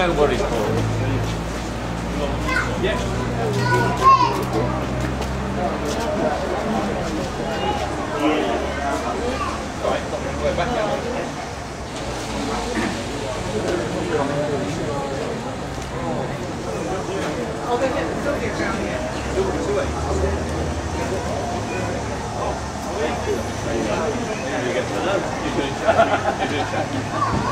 that what it's called. Yeah. Right, we're back out. Oh, they get the filter down here. You get to know. You do